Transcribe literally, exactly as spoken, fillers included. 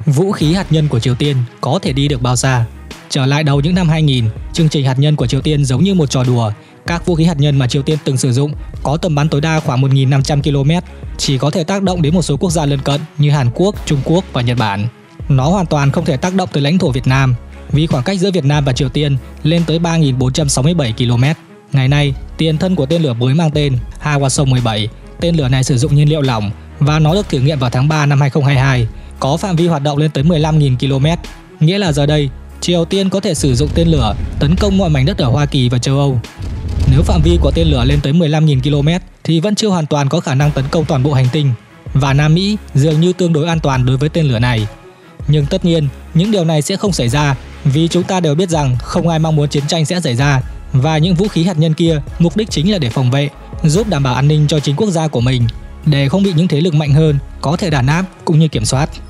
Vũ khí hạt nhân của Triều Tiên có thể đi được bao xa? Trở lại đầu những năm hai nghìn, chương trình hạt nhân của Triều Tiên giống như một trò đùa. Các vũ khí hạt nhân mà Triều Tiên từng sử dụng có tầm bắn tối đa khoảng một nghìn năm trăm ki lô mét, chỉ có thể tác động đến một số quốc gia lân cận như Hàn Quốc, Trung Quốc và Nhật Bản. Nó hoàn toàn không thể tác động tới lãnh thổ Việt Nam, vì khoảng cách giữa Việt Nam và Triều Tiên lên tới ba nghìn bốn trăm sáu mươi bảy ki lô mét. Ngày nay, tiền thân của tên lửa mới mang tên Hwasong mười bảy. Tên lửa này sử dụng nhiên liệu lỏng và nó được thử nghiệm vào tháng ba năm hai không hai hai, có phạm vi hoạt động lên tới mười lăm nghìn ki lô mét. Nghĩa là giờ đây, Triều Tiên có thể sử dụng tên lửa tấn công mọi mảnh đất ở Hoa Kỳ và châu Âu. Nếu phạm vi của tên lửa lên tới mười lăm nghìn ki lô mét thì vẫn chưa hoàn toàn có khả năng tấn công toàn bộ hành tinh, và Nam Mỹ dường như tương đối an toàn đối với tên lửa này. Nhưng tất nhiên, những điều này sẽ không xảy ra, vì chúng ta đều biết rằng không ai mong muốn chiến tranh sẽ xảy ra, và những vũ khí hạt nhân kia mục đích chính là để phòng vệ, giúp đảm bảo an ninh cho chính quốc gia của mình, để không bị những thế lực mạnh hơn có thể đàn áp cũng như kiểm soát.